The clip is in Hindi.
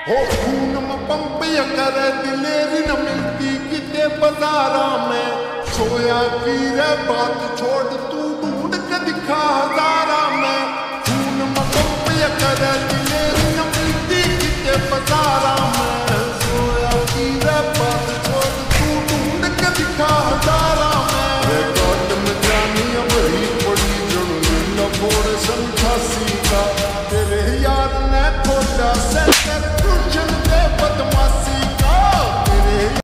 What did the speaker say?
हो खून में पंप करे दिलेरी न मिलती किते बाजारा में सोया की रे बात छोड़